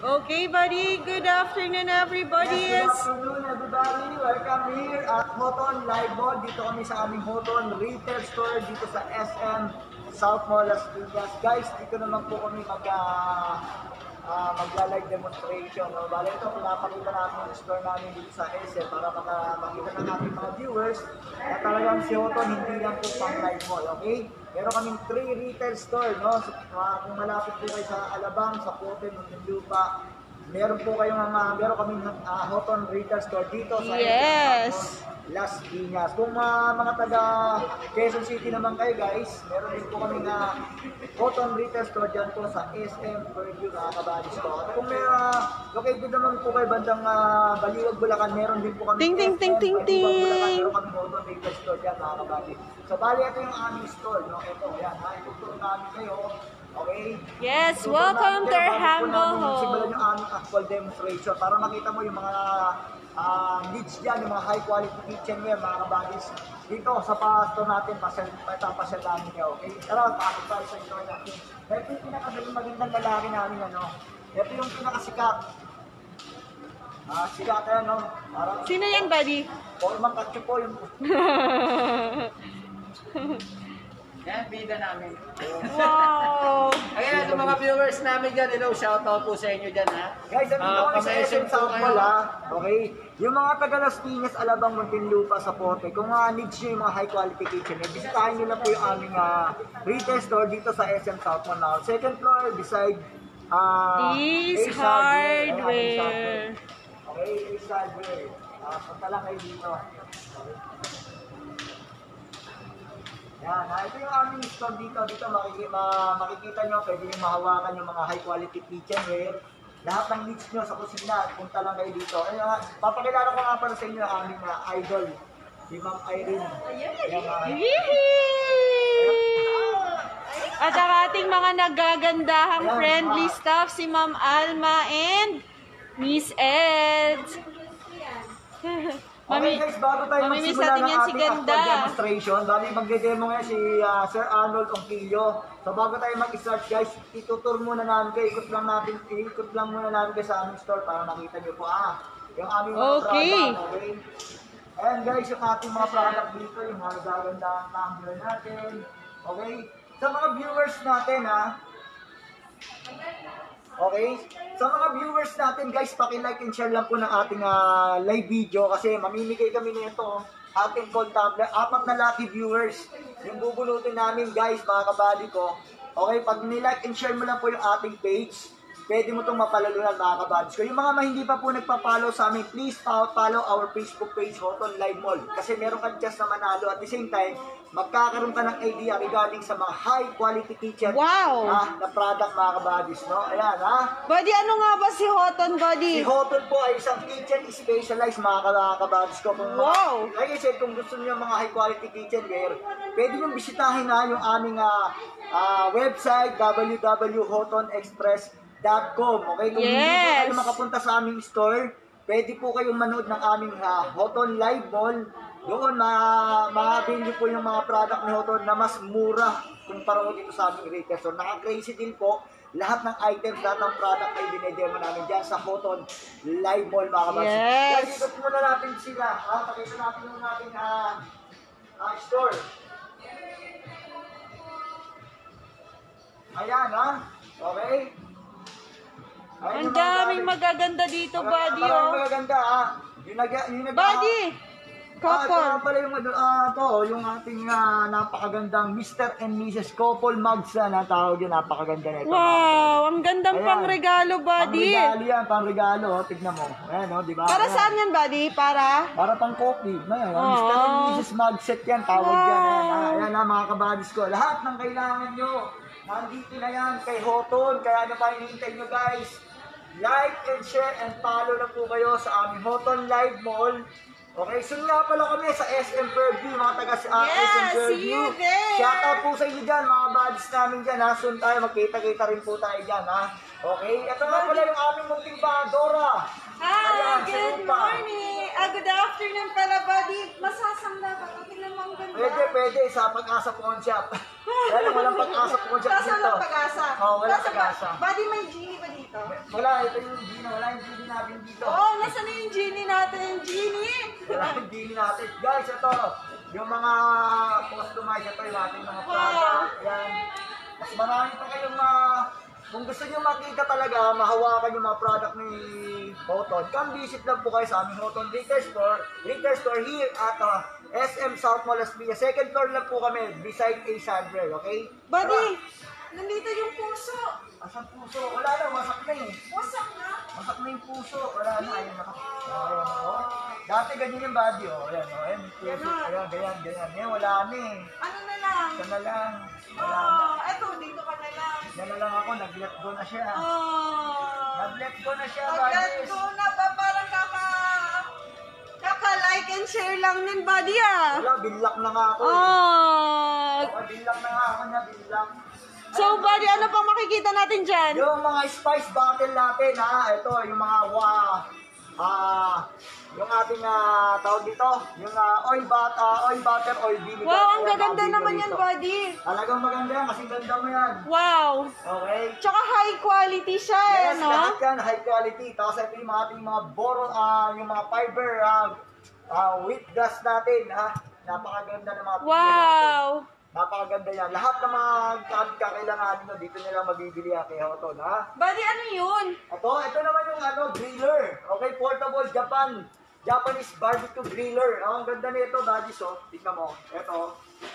Okay, buddy. Good afternoon, everybody. Yes, good afternoon, everybody. Welcome here at Hoton Live Mall. Dito kami sa aming Hoton Retail Store dito sa SM South Mall, Las Piñas. Guys, dito naman po kami magla-live demonstration. No? Bale, ito, pinapakita namin yung store namin dito sa SM para makita ng aming mga viewers na talagang si Hoton hindi lang po pang live mall, okay? Meron kaming 3 retail store, no? So, kung malapit po kayo sa Alabang, sa Pote, Muntinlupa, meron kaming Hoton retail store dito sa Las Piñas. Kung mga taga Quezon City naman kayo guys, meron din po kami na Hoton retail store dyan po sa SM Fairview na kabadis ko. At kung may located naman po kayo bandang Baliwag, Bulacan, meron din po kami Ting. meron kami Hoton retail store dyan mga kabadis. So bali ito yung aming store, no? Ito, yan, ituturo namin kayo. Okay? Yes, welcome to our humble home. Simulan yung aming actual demonstration para makita mo yung mga needs dyan, yung mga high quality kitchenware, mga kabadis. Dito sa store natin, papasyal namin nyo, okay? Tara, pakapit tayo sa store natin. Ito yung magandang lalaki namin, ano? Ito yung pinakasikat. Sikat yan, no? Sino yan, buddy? Formang katyo po yung... Yan, bida namin. Wow! Ayan, sa mga viewers namin dyan, hello, shoutout po sa inyo dyan, ha? Guys, nandito kami sa SM South Mall, ha? Okay? Yung mga taga Las Piñas, Alabang, Muntinlupa, sa Pote, kung needs nyo yung mga high quality kitchen, bisitahin nyo lang po yung aming retail store dito sa SM South Mall now. Second floor, beside Ace Hardware. Okay, Ace Hardware. Punta lang kayo dito. Okay. Yan, ito yung aming store dito. Dito makikita nyo, pwede nyo mahawakan yung mga high quality kitchenware. Lahat ng needs nyo sa kusina, punta lang kayo dito. Papakilala ko nga para sa inyo ang aming idol, si Ma'am Irene. At ang ating mga nagagandahang friendly staff, si Ma'am Alma and Miss Ed. Okay guys, bago tayo magsimula ng ating actual demonstration, bali magde-demo ngayon si Sir Arnold Ongquillo. So bago tayo mag-start guys, itutur muna namin kayo, ikot lang muna namin kayo sa aming store para makita nyo po yung aming mga product. Okay? And guys, yung ating mga product dito, yung mga gagandang tumbler natin. Okay? Sa mga viewers natin okay? Sa mga viewers natin guys, paki-like and share lang po ng ating live video kasi mamimigay kami nito ating call tumbler, 4 na lucky viewers yung bubulutin namin guys, mga kabali ko. Okay, pag ni-like and share mo lang po yung ating page, pwede mo itong mapalalunan mga kabadis ko. Yung mga hindi pa po nagpa-follow sa amin, please follow our Facebook page, Hoton Live Mall. Kasi meron ka just na manalo at the same time, magkakaroon ka ng idea regarding sa mga high quality kitchen na product mga kabadis, no? Ayan, Buddy, ano nga ba si Hoton, buddy? Si Hoton po ay isang kitchen specialized mga kabadis ko. Like I said, kung gusto niyo mga high quality kitchenware, pwede nyo bisitahin yung aming website, www.hotonexpress.com. Okay, kung hindi po kayo makapunta sa aming store, pwede po kayong manood ng aming Hoton Live Mall. Doon, makabili po yung mga product ni Hoton na mas mura kumpara ko dito sa aming retail store. Naka-crazy din po lahat ng items, lahat ng product ay dinedemo namin dyan sa Hoton Live Mall, mga kabasi. Kaya dito muna natin sila. Pakita natin yung ating store. Ayan, okay. Ang daming magaganda dito, buddy. Maraming magaganda, Buddy! Couple. Ito pala yung ating napakagandang Mr. and Mrs. Couple mugs na tawag yun. Napakaganda na ito. Wow! Ang gandang pang-regalo, buddy. Pang-regalo yan, pang-regalo. Tignan mo. Ayan, di ba? Para saan yan, buddy? Para pang coffee. Mr. and Mrs. mug set yan. Tawag yan. Ayan, mga kabadis ko. Lahat ng kailangan nyo, nandito na yan kay Hoton. Kaya ano pa hinihintay nyo, guys? Like and share and follow na po kayo sa aming Hoton Live Mall. Okay, soon nga pala kami sa SM Fairview, mga taga SM Fairview. Shoutout po sa inyo dyan, mga buddies namin dyan, Soon tayo, magkita-kita rin po tayo dyan, Okay, ito nga pala yung aming munting Dora. Good morning. Good good afternoon pala, buddy. Masasangla ka. Tingnan mo ang ganda. Pwede, sa Pag-asa Pawn Shop. Kaya lang, walang Pag-asa Pawn Shop Saan dito. ang Pag-asa? Oo, walang Nasa Pag-asa. Buddy, may genie ba dito? Wala, ito yung Gina. Wala yung Gini natin dito. Oo, nasaan na yung genie natin? Yung genie! Wala yung Gini natin. Guys, ito. Yung mga customized, ito yung ating mga Wow. product. Yan. Mas marami pa kayong kung gusto nyo makita talaga, mahawakan yung mga product ni Hoton, come visit lang po kayo sa aming Hoton Retail Store here at SM South Mall Las Piñas. Second floor lang po kami, beside A. Sandler, okay? Buddy, nandito yung puso. Asan puso? Wala na, wasak na eh. Wasak na. Wasak na yung puso. Wala na, ayun na. Ayan, oh. Dati ganyan yung body, oh. Ayan, oh. Ayan, yung puso. Ayan, ganyan. Ngayon, wala na eh. Ano na lang? Isa na lang. Wala na. Eto, dito ka na lang. Yan na lang ako, nag-let go na siya. Oh. Nag-let go na siya, Pag-let buddies. go na ba? Parang kaka-like and share lang din, buddy, ah. Wala, binlock na nga ako eh. Oh. Binlock na nga ako niya, binlock. So, buddy, ano pang makikita natin dyan? Yung mga spice bottle natin, ha, ito, yung mga yung ating tawag dito, yung oil butter, oil vinegar. Wow, ang Ayan, gaganda mga naman dito. yan, buddy. Talagang maganda yan, kasi ganda mo yan. Wow. Okay? Tsaka high quality siya, Yes, no? lahat yan, high quality. Tapos ito yung mga ating mga yung mga fiber, wheat grass natin, ha. Napakaganda ng mga picture natin. Wow. Napakaganda yan. Lahat ng mga kakailanganin nyo, dito nyo lang mabibili kay Hoton, ha? Buddy, ano yun? Ito naman yung griller. Okay, portable Japanese barbecue griller. Ang ganda nito, buddies, oh. Tingnan mo. Ito.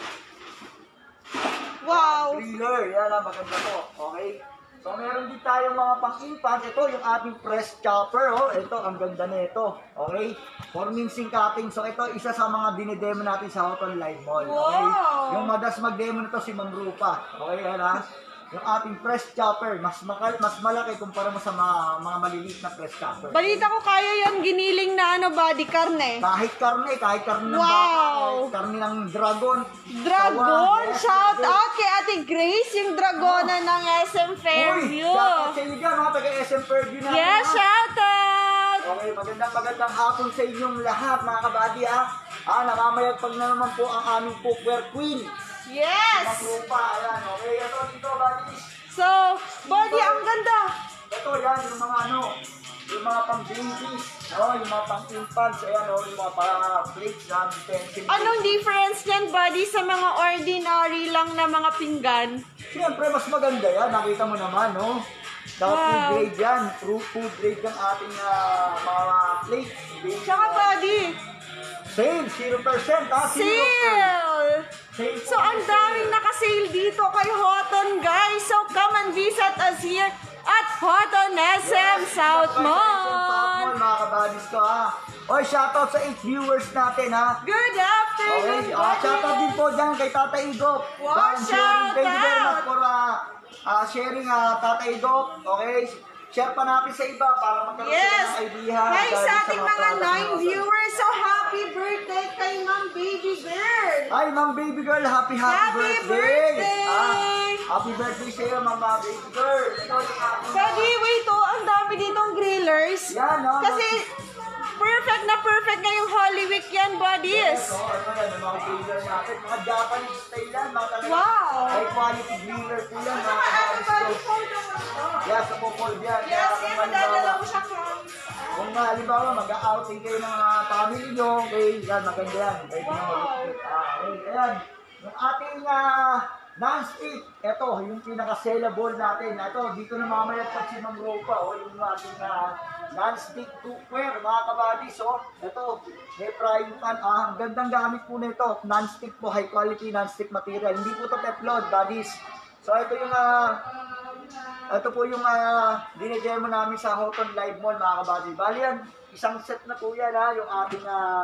Wow. Griller. Yan, maganda to. Okay? So, meron din tayong mga pang-infant. Ito, yung ating press chopper, oh. Ito, ang ganda nito. Okay? For mincing cutting. So, ito, isa sa mga dinidemo natin sa Hoton Live Mall. Okay? Wow. Yung madas mag-demo nito si Ma'am Rupa. Okay, yan, ha? Yung ating press chopper, mas malaki kumpara mo sa mga maliliit na press chopper. Balita ko kaya yung giniling na buddy, karne. Kahit karne ng Wow. baka, kahit karne ng dragon. Dragon, Yes, shout dragon. out kay Ate Grace, yung dragona ng SM Fairview. Uy, shout out sa inyo dyan, mga taga-SM Fairview natin. Yes, ha? shout out. Okay, magandang hapon sa inyong lahat, mga kabady, ha? Namamayagpag na naman po ang aming cookware queen. Yes. Maglupa, ayan, okay. Ito, dito, buddies. So, buddy, ang ganda. Ito, yan, yung mga yung mga pang-babies, yung mga pang-infants, ayan, yung mga plates, utensils. Anong difference niyan, buddy, sa mga ordinary lang na mga pinggan? Siyempre, mas maganda yan. Nakita mo naman, no? Food Wow. grade yan. Food grade yung ating mga plates. Tsaka, buddy, Sale, 0%, ha? sale! Sale. So, ang daming nakasale dito kay Hoton, guys. So, come and visit us here at Hoton SM South Mall. Mga kabadis ko, ha? Oy, shoutout sa 8 viewers natin, ha? Good afternoon, Okay, buddy. shoutout din po dyan kay Tata Igop. Wow, Dahil sharing. Thank you very much shoutout. for sharing, Tata Igop. Okay, share pa natin sa iba para magkaroon Yes. sila ng idea. Guys, dahil sa ating mga product 9 natin. viewers, so happy birthday kay Ma'am Baby Girl. Ay, Ma'am Baby Girl, happy Happy birthday! Happy birthday sa iyo, Ma'am Baby Girl. Ito yung ating Buddy, wait, ang dami ditong grillers. Yan, no? Kasi, perfect na perfect ngayong Holy Week yan, buddies. Ito yan, yung mga griller natin. Mga Japanese style yan, mga talaga. Wow. High quality griller po yan, mga Ano, kababis buddy, ko. hold on ito. Yes, sa fold yan. Yes, Kaya yan, kung madadala ko siya from... Kung halimbawa, mag-outing kayo ng mga family nyo, okay, yan, maganda yan. Pwede nyo mag-outing. Okay, ayan. Yung ating non-stick, ito, yung pinaka-sellable natin. Ito, dito na mamaya pag si Ma'am Ropa, yung ating non-stick cookware, mga kabadis, ito, may frying pan, ang gandang gamit po nito, non-stick po, high quality non-stick material. Hindi po ito Teflon, buddies. So, ito yung, ito po yung dinidemo namin sa Hoton Live Mall, mga kabady. Bali yan, isang set na po yan, yung ating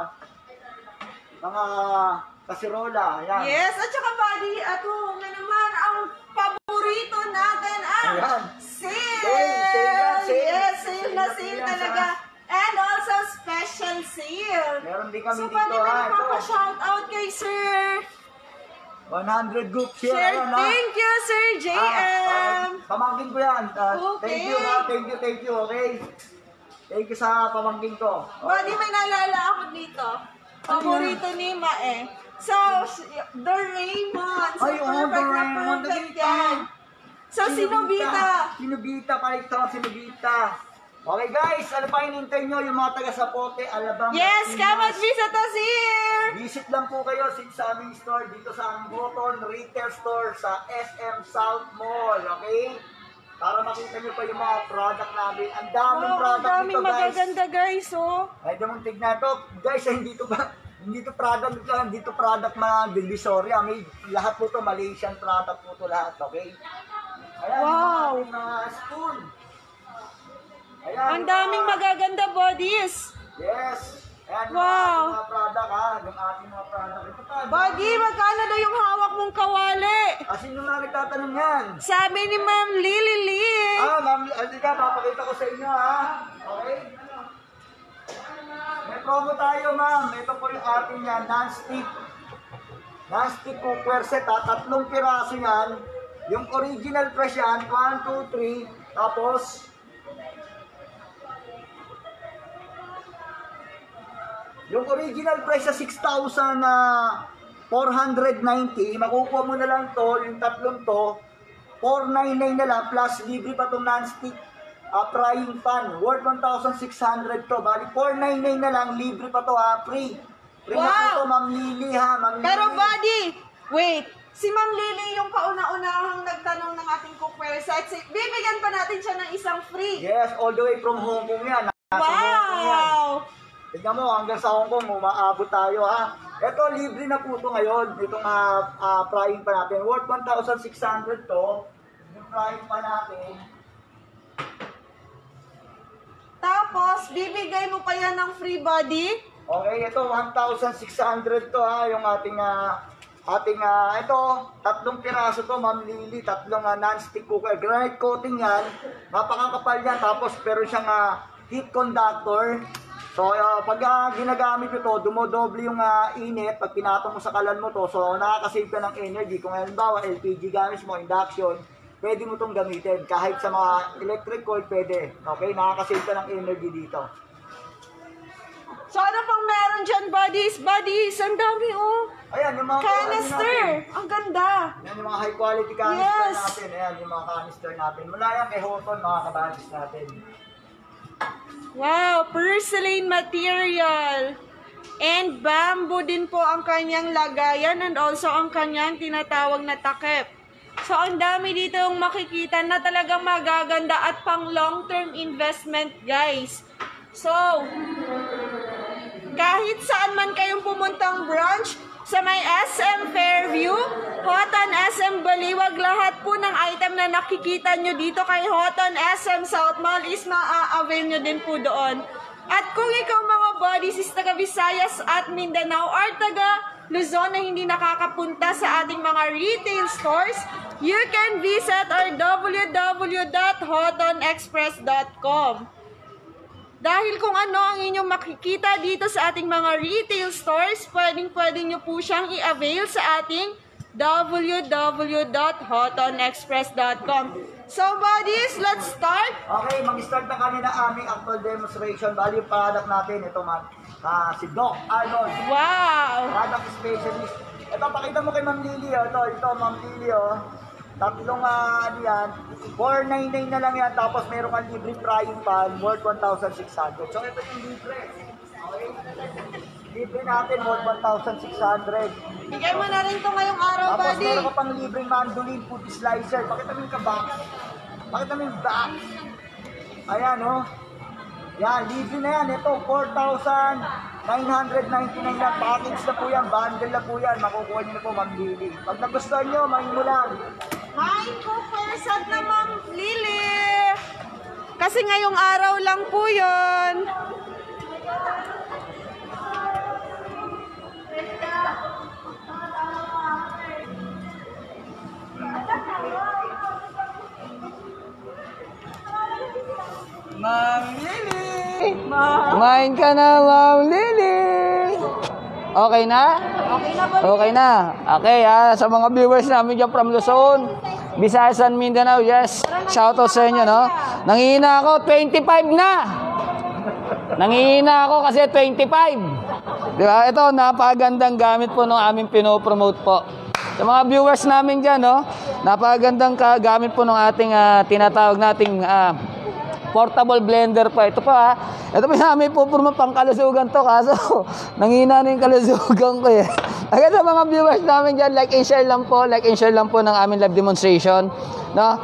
mga kasirola. Ayan. Yes, at saka buddy, ito nga naman ang paborito natin ang Ayan. sale! Sale. Yes, sale na sale Sale yan, talaga. And also special sale. Meron din kami So, dito, pwede may ito. papa-shoutout kay Sir. 100 group share. Sir, Ayan, thank you, Sir JM. pamangkin ko yan. Okay. Thank you, thank you, okay. Thank you sa pamangking ko. Buddy, may naalala ako dito. Paborito ni Ma eh. So, the Raymond. So, Ay, oo, perfect The na Raymond. perfect yan. So, si Nobita. Si Nobita, palit to, si Nobita. Okay guys, ano pa hinintay nyo yung mga taga Sapote, Alabang. Yes, come and visit us here. Visit lang po kayo sa aming store dito sa aming Hoton Retail Store sa SM South Mall, okay? Para makita nyo pa yung mga product namin. Ang daming Wow, ang product daming dito guys. magaganda guys, oh. Ay, damang tignan to. Guys, hindi to product lang, hindi to product mga Divisoria. May lahat po to Malaysian product po to lahat, okay? Ayan, Wow. yung mga spoon. Ayan, Ang daming magaganda bodies. Yes. Ayan, yung Wow. ating mga product ha. Yung ating mga product. Ito pa. Buddy, magkano na yung hawak mong kawali? Sino na nagtatanong yan? Sabi ni Ma'am Lily Lee. Ma'am, halika, papakita ko sa inyo ha. Okay? May promo tayo ma'am. Ito po yung ating yan, non-stick. Non-stick cookware set ha. 3 piraso yan. Yung original price yan, 1, 2, 3. Tapos, yung original price sa 6,490, makukuha mo na lang to, yung tatlong to, 499 na lang, plus libre pa itong non-stick frying pan, worth 1,600 to, bali 499 na lang, libre pa to ha, free. Free na po Wow! to, Ma'am Lily ha, Ma'am Lily. Pero buddy, wait. Si Ma'am Lily yung kauna-unahang nagtanong ng ating cookware sets. Bibigyan pa natin siya ng isang free. Yes, all the way from Hong Kong yan. Nasa Hong Kong yan. Wow! Tignan mo, hanggang sa Hong Kong, umaabot tayo ha. Ito, libre na po ito ngayon. Itong frying pan natin. Worth 1,600 to. Yung frying pan natin. Tapos, bibigay mo pa yan ng free buddy. Okay, ito, 1,600 to ha. Yung ating, ito, 3 piraso to, Ma'am Lily. 3 non-stick cooker. Granite coating yan. Napakakapal yan. Tapos, pero siyang heat conductor. So, pag ginagamit ito, dumodoble yung init. Pag pinatong mo sa kalan mo to, so nakakasave ka ng energy. Kung halimbawa, LPG gamit mo, induction, pwede mo itong gamitin. Kahit sa mga electric coil, pwede. Okay, nakakasave ka ng energy dito. So, ano pang meron dyan, buddies? Buddies, ang dami, oh. Ayan, yung mga Canister. Ang ganda. Yan yung mga high quality canister Yes. natin. Ayan, yung mga canister natin. Mula yan kay Hoton, mga kabadis natin. Wow, porcelain material. And bamboo din po ang kanyang lagayan and also ang kanyang tinatawag na takip. So, ang dami dito yung makikita na talagang magaganda at pang long-term investment, guys. So, kahit saan man kayong pumuntang branch, sa may SM Fairview, Hoton SM Baliwag, lahat po ng item na nakikita nyo dito kay Hoton SM South Mall is ma-avail nyo din po doon. At kung ikaw mga buddies is taga Visayas at Mindanao or taga Luzon na hindi nakakapunta sa ating mga retail stores, you can visit our www.hotonexpress.com. Dahil kung ano ang inyong makikita dito sa ating mga retail stores, pwedeng-pwede nyo po siyang i-avail sa ating www.hotonexpress.com. So buddies, let's start! Okay, mag-start na kami na aming actual demonstration. Bali yung product natin, ito man, si Doc Arnold, Wow! product specialist. Ito, pakita mo kay Ma'am Lily, ito Ma'am Lily, tatlong ano yan, 499 na lang yan, tapos meron kang libre frying pan, worth 1,600. So ito yung libre. Okay? Libre natin, worth 1,600. Bigay mo na rin ito ngayong araw, Tapos buddy. meron ka pang libreng mandolin food slicer. Pakita mo yung kabak. Pakita mo yung back. Ayan, yan, libre na yan. Ito, 4,999 na. Package na po yan. Bundle na po yan. Makukuha nyo na po, Ma'am Lily. Pag nagustuhan nyo, mahin mo lang. Hi, co-person na Ma'am Lily! Kasi ngayong araw lang po yun. Ma'am Lily! Kumain ka na, Ma'am Lily! Okay na? Okay na ba? Okay na. Okay sa mga viewers namin dyan from Luzon, Visayas and Mindanao, yes. Shoutout sa inyo, no? Nangihina ako, 25 na! Nangihina ako kasi 25. Di ba? Ito, napakagandang gamit po ng aming pinopromote po. Sa mga viewers namin dyan, no? Napakagandang gamit po ng ating tinatawag nating portable blender pa. Ito pa, ito pa namin po pang kalusugan to. Kaso, nangihina na yung kalusugan ko eh. Agad sa mga viewers namin dyan, like and share lang po ng aming live demonstration. No?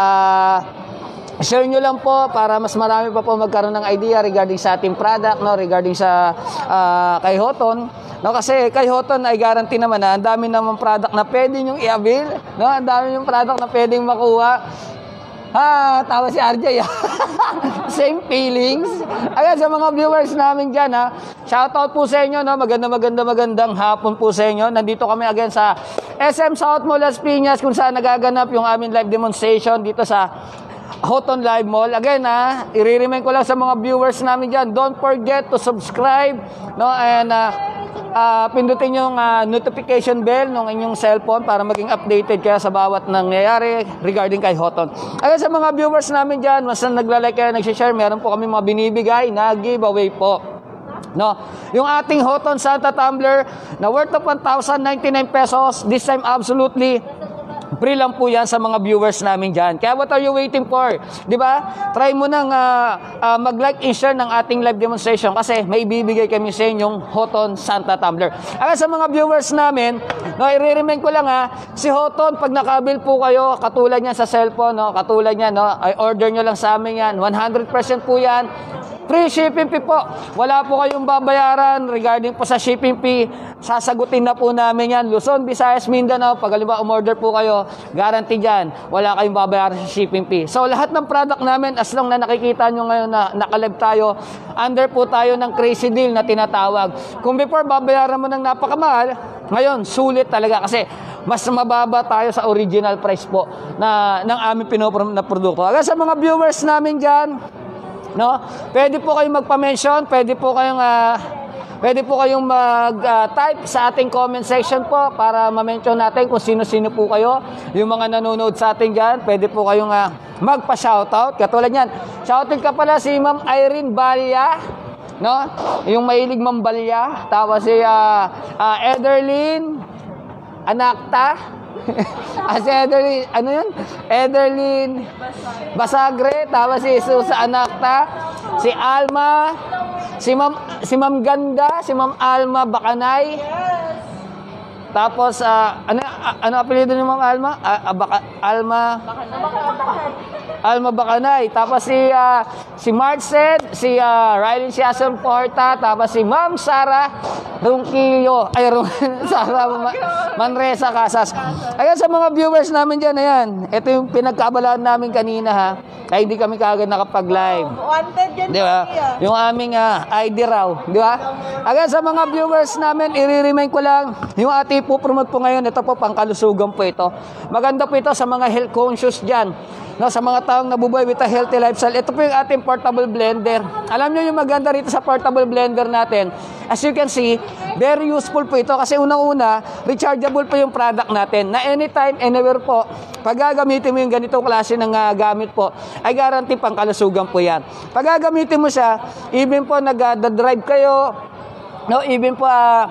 Share nyo lang po para mas marami pa po magkaroon ng idea regarding sa ating product, no? Regarding sa kay Hoton. No, kasi kay Hoton ay guarantee naman na ang dami namang product na pwede nyo i-avail. No? Ang dami yung product na pwedeng makuha. Tawa si RJ. Same feelings. Agad sa mga viewers namin dyan, shoutout po sa inyo, no? Magandang hapon po sa inyo. Nandito kami again sa SM South Mall Las Piñas kung saan nagaganap yung aming live demonstration dito sa Hoton Live Mall. Again, i-remind ko lang sa mga viewers namin dyan, don't forget to subscribe, no? And pindutin yung notification bell ng inyong cellphone para maging updated kayo sa bawat nangyayari regarding kay Hoton. Again, sa mga viewers namin dyan, mas nagla-like kayo, nag-share, meron po kami mga binibigay na giveaway po. No, yung ating Hoton Santa Tumbler na worth of 1,099 pesos, this time absolutely free lang po yan sa mga viewers namin dyan. Kaya what are you waiting for? Diba? Try mo nang mag-like and share ng ating live demonstration kasi may ibibigay kami sa inyong Hoton Santa Tumbler. Aga sa mga viewers namin, no, i-remind ko lang si Hoton, pag nakabil po kayo, katulad niyan sa cellphone, no, katulad niyan, no, ay order nyo lang sa amin yan. 100% po yan. Free shipping fee po. Wala po kayong babayaran regarding po sa shipping fee. Sasagutin na po namin yan. Luzon, Visayas, Mindanao. Pag halimbawa umorder po kayo, guarantee dyan. Wala kayong babayaran sa shipping fee. So lahat ng product namin, as long na nakikita nyo ngayon na nakalive tayo, under po tayo ng crazy deal na tinatawag. Kung before babayaran mo ng napakamahal, ngayon sulit talaga kasi mas mababa tayo sa original price po na ng aming pinopromote na produkto. Agad sa mga viewers namin dyan, no? Pwede po kayong magpa-mention, pwede po kayong mag-type sa ating comment section po para ma-mention natin kung sino-sino po kayo. Yung mga nanonood sa atin diyan, pwede po kayong magpa-shoutout. Katulad niyan. Shoutout ka pala si Ma'am Irene Balya, no? Yung mahilig Ma'am Balya, tapos si Ederlyn Anakta. Si Ederlyn, ano yun? Ederlyn Basagre, tapos si Susa Anakta, si Alma, si Ma'am Ganda, si Ma'am Alma Bacanay. Tapos ano apelyido ni Ma'am Alma? Alma Bacanay. Tapos si Marced, si Rylin Siason Porta, tapos si Ma'am Sara Ronquillo, Sara Manresa Casas. Ayan sa mga viewers namin dyan, ayan. Ito yung pinagkaabalaan namin kanina Kaya hindi kami kaagad nakapag-live. Wanted yan. Di ba? Yung aming ID raw. Di ba? Agad sa mga viewers namin, i-remind ko lang, yung ating po-promote po ngayon, ito po, pangkalusugan po ito. Maganda po ito sa mga health conscious dyan. No, sa mga taong nabubuhay with a healthy lifestyle. Ito po yung ating portable blender. Alam nyo yung maganda rito sa portable blender natin. As you can see, very useful po ito kasi unang-una, rechargeable po yung product natin na anytime, anywhere po, pag gagamitin mo yung ganitong klase ng gamit po, ay guarantee pang kalusugan po yan. Pag gagamitin mo siya, even po nag-drive kayo, no, even po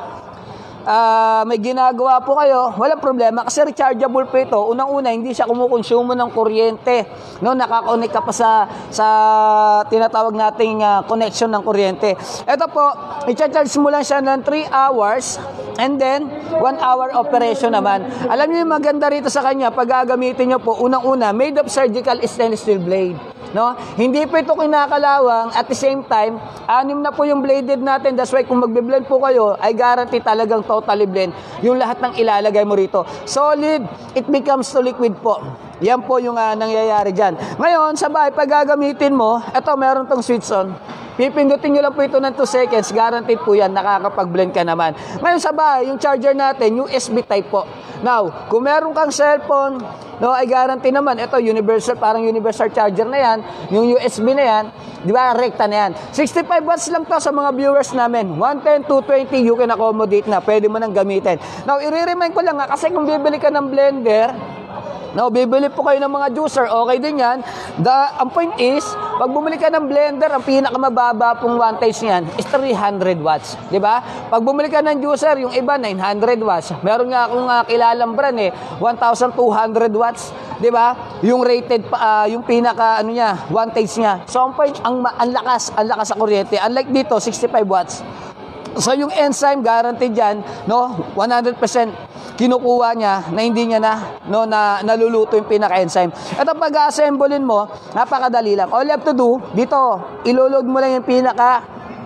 may ginagawa po kayo, walang problema kasi rechargeable po ito. Unang-una, hindi siya kumukonsumo ng kuryente. No, nakakonek ka pa sa tinatawag nating connection ng kuryente. Ito po, i-charge mo lang siya ng 3 hours and then 1 hour operation naman. Alam niyo yung maganda rito sa kanya, pag gagamitin niyo po, unang-una, made of surgical stainless steel blade. No? Hindi po ito kinakalawang, at the same time, 6 na po yung bladed natin. That's why kung magbe-blend po kayo, ay guarantee talagang totally blend yung lahat ng ilalagay mo rito. Solid, it becomes to liquid po. Yan po yung nangyayari dyan. Ngayon, sa bahay, pag gagamitin mo, ito, meron tong switch on. Pipindutin nyo lang po ito ng 2 seconds, guaranteed po yan, nakakapag-blend ka naman. Ngayon sa bahay, yung charger natin, USB type po. Now, kung meron kang cellphone, no, ay guarantee naman, ito, universal, parang universal charger na yan, yung USB na yan, di ba, rekta na yan. 65 watts lang to sa mga viewers namin. 110, 220, you can accommodate na, pwede mo nang gamitin. Now, i-remind ko lang kasi kung bibili ka ng blender, No, bibili po kayo ng mga juicer, okay din yan. Ang point is, pag bumili ka ng blender, ang pinakamababa pong wattage niyan is 300 watts. Di ba? Pag bumili ka ng juicer, yung iba 900 watts. Meron nga akong kilalang brand 1,200 watts. Di ba? Yung rated, yung pinaka, wattage niya. So, ang point, ang lakas sa kuryente. Unlike dito, 65 watts. So, yung enzyme, guaranteed yan, 100% kinukuha niya na hindi niya na naluluto yung pinaka-enzyme. Ito pag-assemblein mo, napakadali lang. All you have to do, dito, iloload mo lang yung pinaka,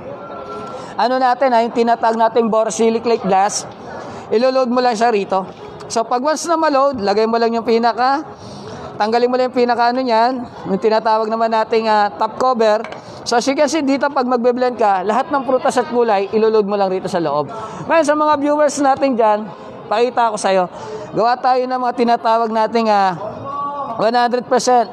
yung tinatag nating borosilicate glass, iloload mo lang siya rito. So, pag once na ma-load, lagay mo lang yung pinaka, tanggalin mo lang yung pinaka niyan, yung tinatawag naman nating top cover. So, as you can see, dito pag magbe-blend ka, lahat ng prutas at gulay, iloload mo lang rito sa loob. Ngayon, sa mga viewers natin dyan, pakita ko sa'yo. Gawa tayo ng mga tinatawag nating 100%,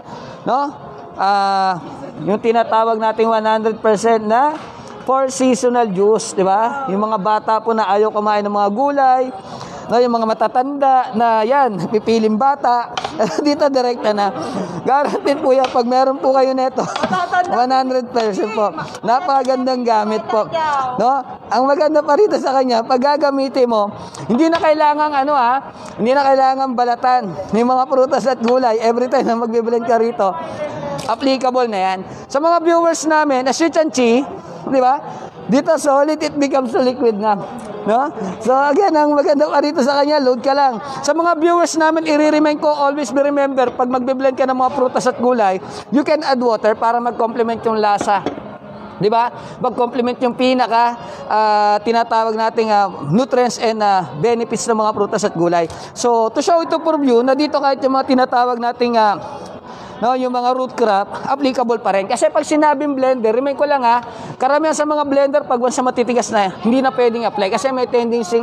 yung tinatawag nating 100% na for seasonal juice, di ba? Yung mga bata po na ayaw kumain ng mga gulay, yung mga matatanda na yan, pipiling bata, dito direkta na. Guaranteed po yan, pag meron po kayo neto, 100% po. Napakagandang gamit po. Ang maganda pa rito sa kanya, pag gagamitin mo, hindi na kailangan hindi na kailangan balatan. May mga prutas at gulay, every time na magbe-blend ka rito, applicable na yan. Sa mga viewers namin, as you can see, di ba? Dito solid, it becomes liquid na. So again, ang maganda pa rito sa kanya, load ka lang. Sa mga viewers namin, i-remind ko, always be remember, pag magbe-blend ka ng mga prutas at gulay, you can add water para mag-complement yung lasa. Di ba? Mag-complement yung pinaka tinatawag nating nutrients and benefits ng mga prutas at gulay. So, to show ito for view, na dito kahit yung mga tinatawag nating yung mga root crop, applicable pa rin. Kasi pag sinabing blender, remind ko lang karamihan sa mga blender, pag once na matitigas na, hindi na pwedeng apply. Kasi may tendency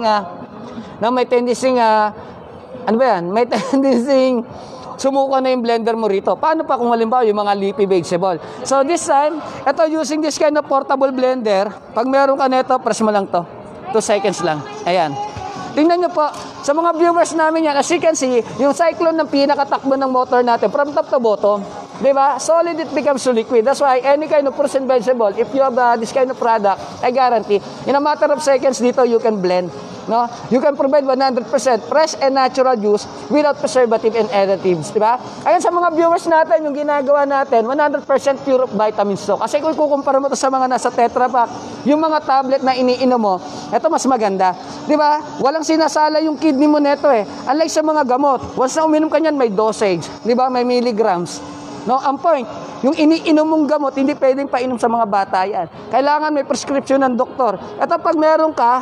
sumuko na yung blender mo rito. Paano pa kung halimbawa yung mga leafy vegetable? So this time, using this kind of portable blender, pag meron ka nito, press mo lang to. 2 seconds lang. Ayan. Tingnan nyo po, sa mga viewers namin yan, as you can see, yung cyclone ng pinakatakbo ng motor natin, from top to bottom, di ba? Solid, it becomes so liquid. That's why any kind of fruits and vegetable, if you have this kind of product, I guarantee, in a matter of seconds dito, you can blend. You can provide 100% fresh and natural juice without preservative and additives, di ba? Ayan, sa mga viewers natin, yung ginagawa natin, 100% pure of vitamins to. Kasi kung ikukumpara mo to sa mga nasa Tetra Pak, yung mga tablet na iniinom mo, ito mas maganda. Di ba? Walang sinasala yung kidney mo neto Unlike sa mga gamot, once na uminom ka niyan, may dosage. Di ba? May milligrams. Ang point, yung iniinom mong gamot, hindi pwedeng painom sa mga bata yan. Kailangan may prescription ng doktor. Ito pag meron ka,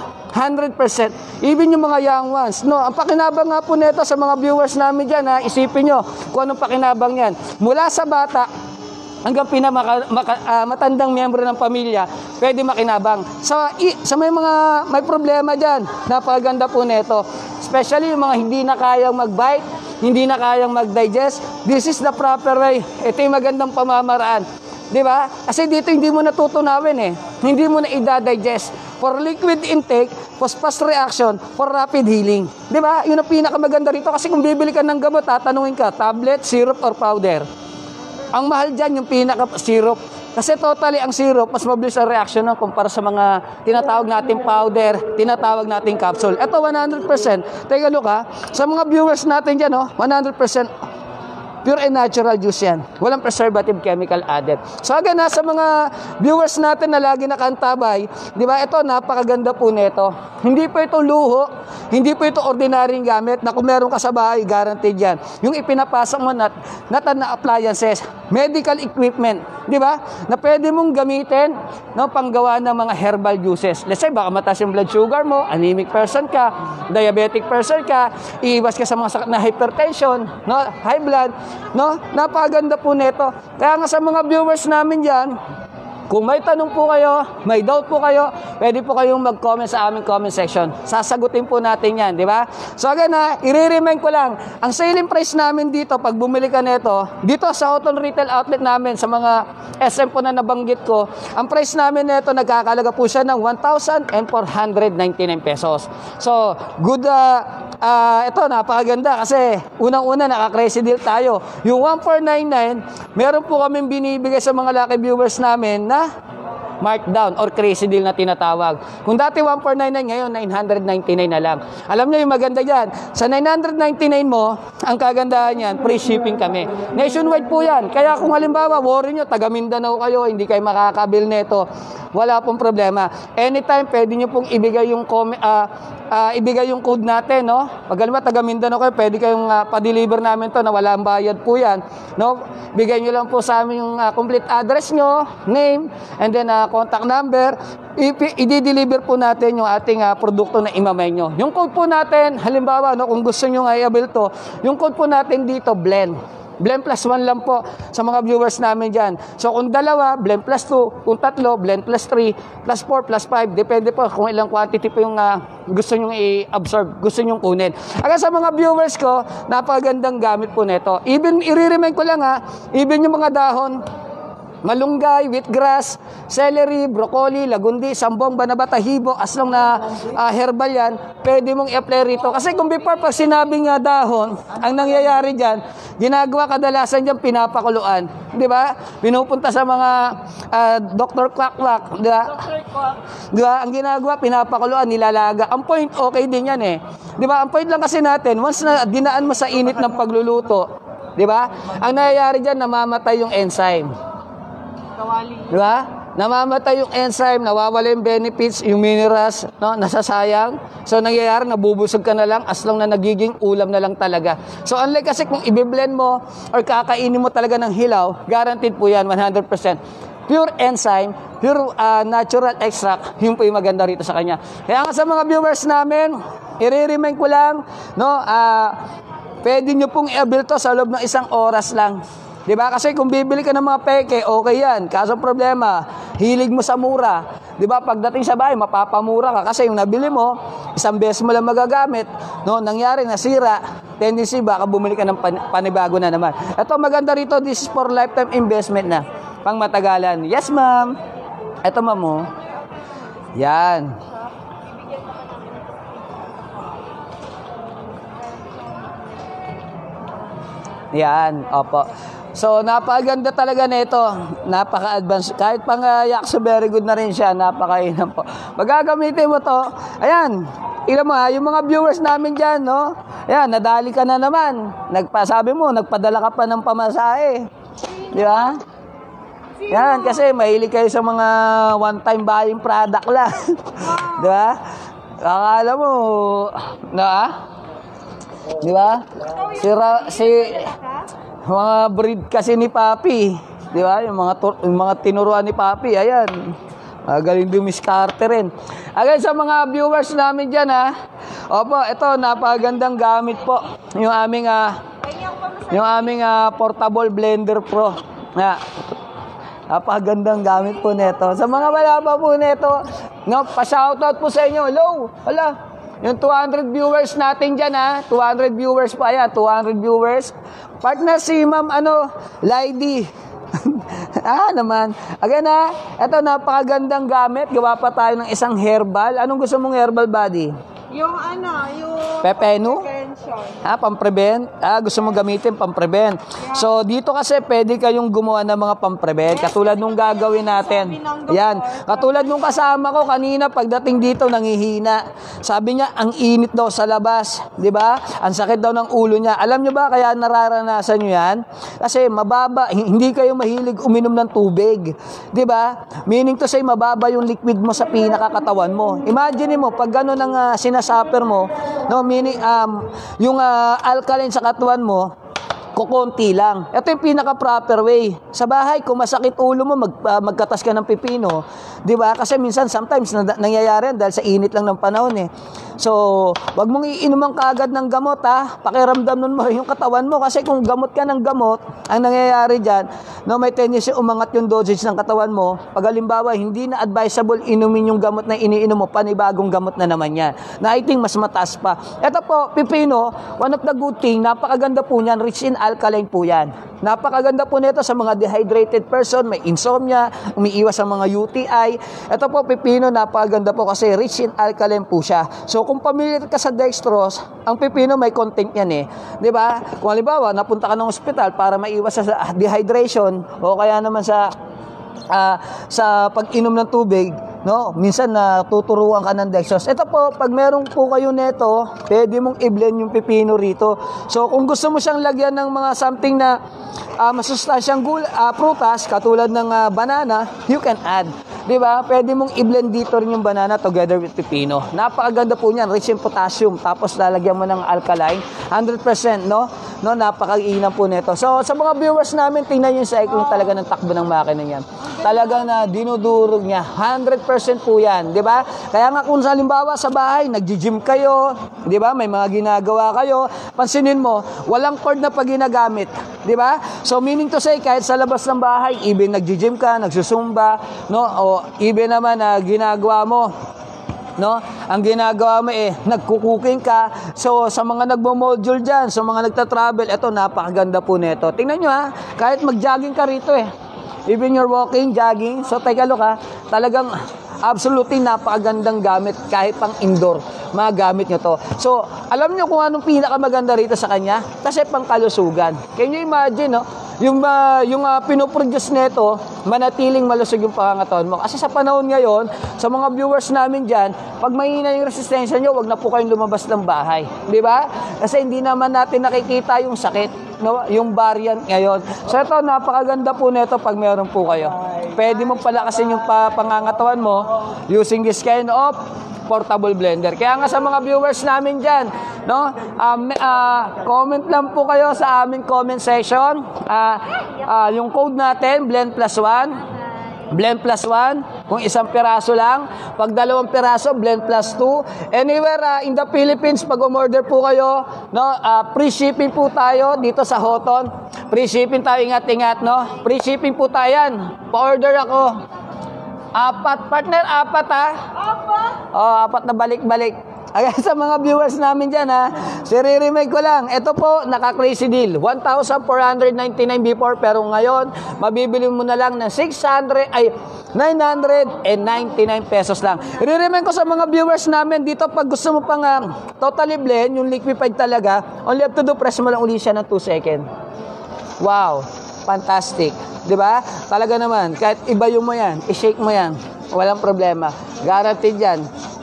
100%. Even yung mga young ones. Ang pakinabang nga po neto sa mga viewers namin dyan, isipin nyo kung anong pakinabang yan. Mula sa bata, hanggang matandang miyembro ng pamilya, pwede makinabang. Sa may problema dyan, napakaganda po neto. Especially yung mga hindi na kayang mag-bite, hindi na kayang mag-digest, this is the proper way. Ito yung magandang pamamaraan. Di ba? Kasi dito hindi mo natutunawin Hindi mo na i-digest. For liquid intake, for fast reaction, for rapid healing. Di ba? Yun ang pinakamaganda rito. Kasi kung bibili ka ng gamot, tatanungin ka, tablet, syrup, or powder. Ang mahal dyan yung pinaka-syrup. Kasi totally ang syrup, mas mabilis ang reaction kumpara sa mga tinatawag nating powder, tinatawag nating capsule. Ito 100%. Take a look sa mga viewers natin dyan, 100% pure and natural juice yan. Walang preservative chemical added. So again, sa mga viewers natin na lagi nakantabay, di ba, ito, napakaganda po nito. Hindi po ito luho, hindi po ito ordinaryong gamit na kung meron ka sa bahay, guaranteed yan. Yung ipinapasok mo na appliances, medical equipment, di ba, na pwede mong gamitin panggawa ng mga herbal juices. Let's say, baka mataas yung blood sugar mo, anemic person ka, diabetic person ka, iiwas ka sa mga sakit na hypertension, high blood, napakaganda po nito. Kaya nga sa mga viewers namin dyan, kung may tanong po kayo, may doubt po kayo, pwede po kayong mag-comment sa aming comment section. Sasagutin po natin yan, di ba? So again i-remind ko lang, ang selling price namin dito, pag bumili ka nito, dito sa Auton Retail Outlet namin, sa mga SM po na nabanggit ko, ang price namin nito, nagkakalaga po siya ng 1,499 pesos. So, good ito, napakaganda kasi unang-una naka-crazy deal tayo. Yung 1499, meron po kaming binibigay sa mga lucky viewers namin na markdown or crazy deal na tinatawag. Kung dati 1499, ngayon 999 na lang. Alam niyo yung maganda dyan, sa 999 mo, ang kagandahan yan, free shipping kami. Nationwide po yan. Kaya kung halimbawa, worry nyo, taga Mindanao kayo, hindi kayo makakabil neto, wala pong problema. Anytime, pwede nyo pong ibigay yung ibigay yung code natin, no? Pag halimbawa, taga Mindanao kayo, pwede kayong pa-deliver namin to na walang bayad po yan, no? Bigay nyo lang po sa amin yung complete address nyo, name, and then contact number. I-deliver po natin yung ating produkto na imamay nyo. Yung code po natin, halimbawa, no, kung gusto nyo i-avail to, yung code po natin dito, blend. Blend plus 1 lang po sa mga viewers namin dyan. So kung dalawa, blend plus 2. Kung tatlo, blend plus 3, plus 4, plus 5. Depende po kung ilang quantity po yung gusto nyo i-absorb, gusto nyo kunin. Aga sa mga viewers ko, napakagandang gamit po nito. Even, i-remind ko lang even yung mga dahon, malunggay, wheatgrass, celery, broccoli, lagundi, sambong, banabata, hibo, as long na herbal yan, pwede mong i-apply rito. Kasi kung before, pag sinabing dahon, ang nangyayari dyan, ginagawa kadalasan dyan, pinapakuluan. Di ba? Pinupunta sa mga Dr. Quack-Quack. Di ba? Di ba? Ang ginagawa, pinapakuluan, nilalaga. Ang point, okay din yan eh. Di ba? Ang point lang kasi natin, once na dinaan mo sa init ng pagluluto, di ba? Ang nangyayari dyan, namamatay yung enzyme. Di ba? Namamatay yung enzyme, nawawala yung benefits, yung minerals, no, nasasayang. So, nangyayari, nabubusog ka na lang as long na nagiging ulam na lang talaga. So, unlike kasi kung i-blend mo or kakainin mo talaga ng hilaw, guaranteed po yan, 100%. Pure enzyme, pure natural extract, yun po yung maganda rito sa kanya. Kaya nga sa mga viewers namin, i-remind ko lang, no, pwede nyo pong i-avail to sa loob ng 1 oras lang. Diba? Kasi kung bibili ka ng mga peke, okay yan. Kaso problema, hilig mo sa mura. Diba? Pagdating sa bahay, mapapamura ka. Kasi yung nabili mo, 1 beses mo lang magagamit. No? Nangyari, nasira. Tendency, baka bumili ka ng panibago na naman. Ito, maganda rito. This is for lifetime investment na. Pang matagalan. Yes, ma'am. Ito, ma'am, oh. Yan. Yan, opo. So, napakaganda talaga nito. Napaka-advanced. Kahit pang yakso, very good na rin siya. Napakainam po. Magagamitin mo to. Ayan. Ilan mo yung mga viewers namin dyan, no? Ayan, nadali ka na naman. Sabi mo, nagpadala ka pa ng pamasahe. Di ba? Yan, kasi mahilig kayo sa mga one-time buying product lang. Di ba? Akala mo, di ba? Mga breed kasi ni Papi, di ba? Yung mga tinuruan ni Papi, ayan. Magaling dumiskarte rin. Again, sa mga viewers namin dyan, opo, ito, napagandang gamit po. Yung aming portable blender pro. Napagandang gamit po nito. Sa mga wala pa po nito, no, pa-shoutout po sa inyo. Hello, hala. Yung 200 viewers natin dyan, 200 viewers pa yan, 200 viewers. Partner si Ma'am, Lady. Naman. Again, ito, napakagandang gamit. Gawa pa tayo ng isang herbal. Anong gusto mong herbal, buddy? Yung Pepeno? prevention. Pamprevent? Gusto mo gamitin pamprevent. So, dito kasi pwede kayong gumawa ng mga pamprevent. Katulad nung gagawin natin. Yan. Katulad nung kasama ko kanina, pagdating dito, nangihina. Sabi niya, ang init daw sa labas. Diba? Ang sakit daw ng ulo niya. Alam niyo ba kaya nararanasan niyo yan? Kasi mababa, hindi kayo mahilig uminom ng tubig. Diba? Meaning to say, mababa yung liquid mo sa pinakakatawan mo. Imagine mo, pag gano'n ang sinasuffer mo, no, meaning yung alkaline sa katawan mo, kukunti lang. Ito yung pinaka-proper way. Sa bahay, kung masakit ulo mo, magkatas ka ng pipino. Di ba? Kasi minsan, sometimes, nangyayari dahil sa init lang ng panahon eh. So, wag mong iinuman kaagad ng gamot Pakiramdam nun mo yung katawan mo. Kasi kung gamot ka ng gamot, ang nangyayari dyan, no, may tendency umangat yung dosage ng katawan mo. Pag halimbawa, hindi na advisable inumin yung gamot na iniinom mo, panibagong gamot na naman yan. Na I think mas mataas pa. Ito po, pipino, one of the good thing, napakaganda po niyan, rich in alkaline po yan. Napakaganda po nito sa mga dehydrated person, may insomnia, umiiwas sa mga UTI. Ito po, pipino, napakaganda po kasi rich in alkaline po siya. So, kung familiar ka sa dextrose, ang pipino may content yan eh. Di ba? Kung halimbawa, napunta ka ng ospital para maiwas sa dehydration o kaya naman sa pag-inom ng tubig, no, minsan natuturuan ka ng dextrose. Ito po, pag meron po kayo neto, pwede mong i-blend yung pipino rito. So, kung gusto mo siyang lagyan ng mga something na masustansyang prutas, katulad ng banana, you can add. Di ba? Pwede mong i-blend dito rin yung banana together with pipino. Napakaganda po niyan, rich in potassium. Tapos lalagyan mo ng alkaline, 100%, no? No, napakainam po nito. So, sa mga viewers namin, tingnan yung cycling talaga ng takbo ng makina niyan. Talagang na dinudurog niya. 100% po yan, di ba? Kaya nga kung halimbawa sa bahay, nag-gym kayo, di ba? May mga ginagawa kayo. Pansinin mo, walang cord na pag ginagamit, di ba? So, meaning to say, kahit sa labas ng bahay, even nag-gym ka, nagsusumba, no? O even naman na ginagawa mo, no? Ang ginagawa mo nagkukuking ka. So, sa mga nagmo-module dyan, sa mga nagta-travel, ito, napakaganda po nito. Tingnan nyo kahit mag-jogging ka rito even you're walking, jogging, so take a look talagang absolutely napakagandang gamit kahit pang indoor. Magamit nyo to. So, alam nyo kung anong pinakamaganda rito sa kanya? Kasi pang kalusugan. Can you imagine, no? Yung pinoproduce nito, manatiling malusog yung pangangatawan mo. Kasi sa panahon ngayon, sa mga viewers namin dyan, pag mahina yung resistensya nyo, wag na po kayong lumabas ng bahay. Di ba? Kasi hindi naman natin nakikita yung sakit, no? Yung variant ngayon. So ito, napakaganda po nito pag meron po kayo. Pwede mo palakasin yung pangangatawan mo using this kind of portable blender. Kaya nga sa mga viewers namin dyan, no, comment lang po kayo sa aming comment section. Yung code natin, Blend Plus 1. Blend Plus 1. Kung isang piraso lang. Pag 2 piraso, Blend Plus 2. Anywhere in the Philippines, pag umorder po kayo, no, free shipping po tayo dito sa Hoton. Free shipping tayo, ingat-ingat, no. Free shipping po tayo yan. Pa-order ako. 4, partner, 4 4 na balik-balik. Ayan, sa mga viewers namin dyan siri-remake ko lang. Ito po, naka-crazy deal. 1,499 before, pero ngayon, mabibili mo na lang ng 999 pesos lang. I-recommend ko sa mga viewers namin dito, pag gusto mo pang totally blend, yung liquefied talaga, only have to do, press mo lang uli siya ng 2 seconds. Wow, fantastic. Diba? Talaga naman, kahit ibayo mo yan, i-shake mo yan, walang problema. Guaranteed yan.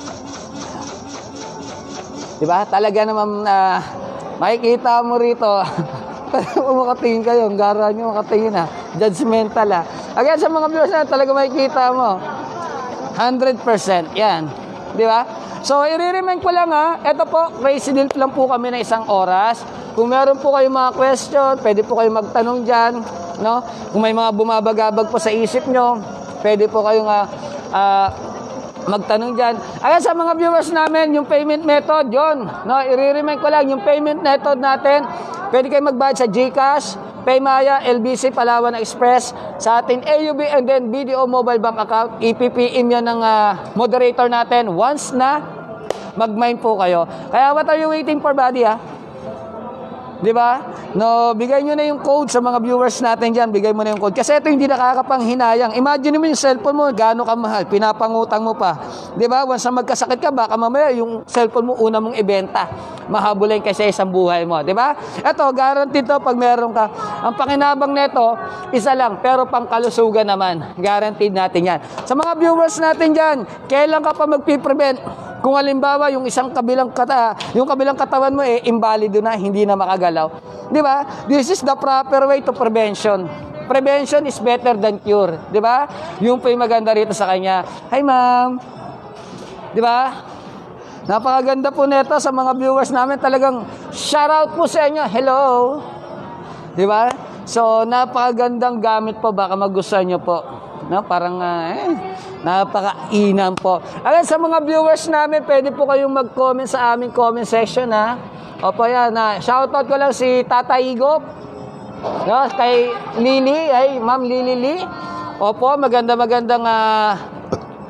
Diba? Talaga naman, makikita mo rito, makatingin kayo, ang gara nyo makatingin judgmental Again, sa mga viewers na talaga makikita mo, 100%, yan. Diba? So, i-recommend ko lang ito po, crazy deal lang po kami na 1 oras. Kung meron po kayong mga question, pwede po kayong magtanong dyan, no? Kung may mga bumabagabag po sa isip nyo, pwede po kayong magtanong dyan. Ayan, sa mga viewers namin, yung payment method, yun, no? I-recommend ko lang, yung payment method natin, pwede kayong magbayad sa GCash, Paymaya, LBC, Palawan Express, sa ating AUB and then BDO Mobile Bank account. IPPM yan ng moderator natin once na mag-mine po kayo. Kaya what are you waiting for, buddy, Di ba? No, bigay nyo na yung code sa mga viewers natin dyan. Bigay mo na yung code. Kasi ito hindi nakakapanghinayang. Imagine mo yung cellphone mo, gaano kamahal. Pinapangutang mo pa. Di ba? Once na magkasakit ka, baka mamaya yung cellphone mo una mong ibenta. Mahabulin kasi isang buhay mo. Di ba? Ito, guaranteed to pag meron ka. Ang pakinabang nito, isa lang. Pero pang kalusugan naman. Guaranteed natin yan. Sa mga viewers natin dyan, kailan ka pa magpiprevent? Kung halimbawa yung kabilang katawan mo invalido na, hindi na makagalaw. 'Di ba? This is the proper way to prevention. Prevention is better than cure, 'di ba? Yung pa yung maganda rito sa kanya. Hi, ma'am. 'Di ba? Napakaganda po nito sa mga viewers namin, talagang shout out po sa inyo. Hello. 'Di ba? So, napakagandang gamit po, baka magustuhan niyo po. No, parang napaka-inam po. Ayan, sa mga viewers namin, pwede po kayong mag-comment sa aming comment section Opo, yan shoutout ko lang si Tata Igop. No, kay Lily, Ma'am Lily Lee. Opo, magandang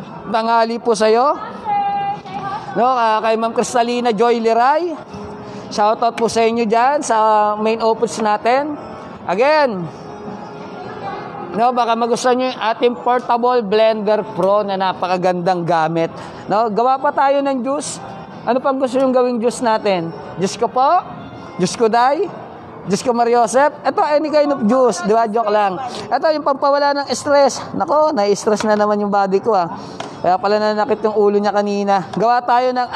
tanghali po sa iyo. No, kay Ma'am Cristalina Joy Liray. Shoutout po sa inyo dyan sa main office natin. Again, no, baka magustuhan nyo yung ating portable blender pro na napakagandang gamit. No, gawa pa tayo ng juice. Ano pang gusto yung gawing juice natin? Diyos ko po, Diyos ko day, Diyos ko Mariosep. Ito, any kind of juice, di ba? Joke lang. Ito, yung pampawala ng stress. Nako, nai-stress na naman yung body ko ah. Kaya pala nanakit yung ulo niya kanina. Gawa tayo ng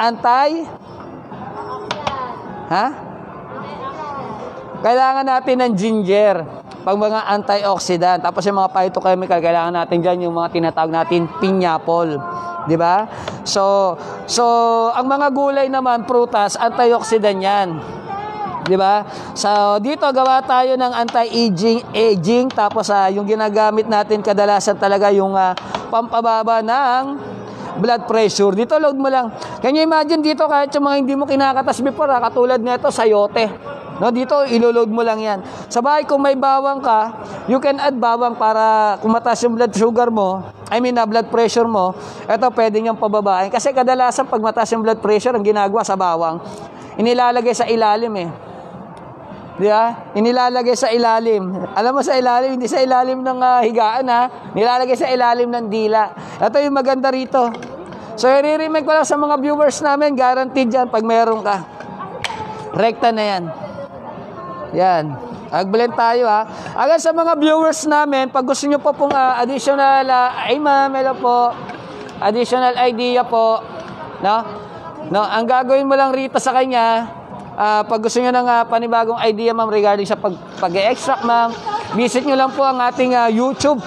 kailangan natin ng ginger. Pag mga antioxidant, tapos yung mga phytochemical, kailangan natin dyan yung mga tinatawag natin pineapple. Di ba? So, ang mga gulay naman, prutas, antioxidant yan. Di ba? So, dito gawa tayo ng anti-aging, tapos yung ginagamit natin kadalasan talaga yung pampababa ng blood pressure. Dito, load mo lang. Can you imagine dito, kahit yung mga hindi mo kinakatas before, katulad nito, sayote. No, dito ilo-load mo lang 'yan. Sa bahay kung may bawang ka, you can add bawang para kung mataas yung blood sugar mo, blood pressure mo, ito pwede niyang pababain. Kasi kadalasan pag mataas yung blood pressure, ang ginagawa sa bawang, inilalagay sa ilalim eh. Di ba? Inilalagay sa ilalim. Alam mo sa ilalim, hindi sa ilalim ng higaan ha. Nilalagay sa ilalim ng dila. Ito yung maganda rito. So i-recommend ko lang sa mga viewers namin, guaranteed yan pag meron ka. Rekta na yan. Yan. Ag-blend tayo ha. Agad sa mga viewers namin, pag gusto nyo po pong additional, ay ma'am, hello po. Additional idea po. No? No, ang gagawin mo lang rito sa kanya, pag gusto nyo ng panibagong idea ma'am regarding sa pag-extract ma'am, visit nyo lang po ang ating YouTube.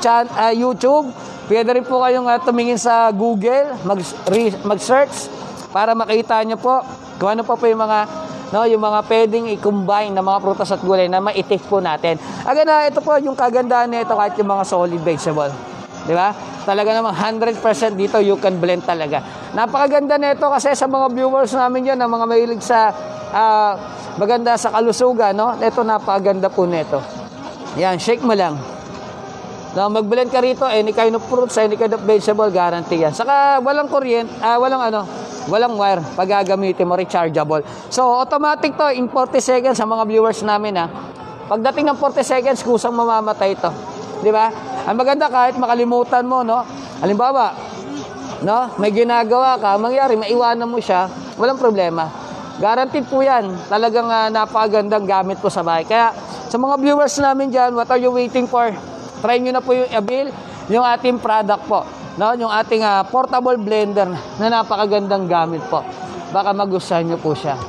Pwede rin po kayong tumingin sa Google, mag-search para makita nyo po kung ano pa po yung mga yung mga pwedeng i-combine na mga prutas at gulay na ma-take po natin. Aga na, ito po yung kagandahan nito kahit yung mga solid vegetable. Di ba? Talaga namang 100% dito you can blend talaga. Napakaganda nito kasi sa mga viewers namin yan, ang mga mahilig sa maganda sa kalusugan, no? Ito napakaganda po nito. Yan, shake mo lang. No, mag-blend ka rito, any kind of fruits, any kind of vegetable, guarantee yan. Saka walang kuryente, walang wire pag gagamitin mo, rechargeable. So, automatic to, in 40 seconds sa mga viewers namin ha. Pagdating ng 40 seconds, kusang mamamatay ito. Di ba? Ang maganda kahit makalimutan mo, no? Halimbawa, no? May ginagawa ka, mangyari, maiwanan mo siya, walang problema. Guaranteed po yan. Talagang napakagandang gamit po sa bahay. Kaya, sa mga viewers namin dyan, what are you waiting for? Try nyo na po yung avail, yung ating product po. No, yung ating portable blender na napakagandang gamit po. Baka magustuhan nyo po siya.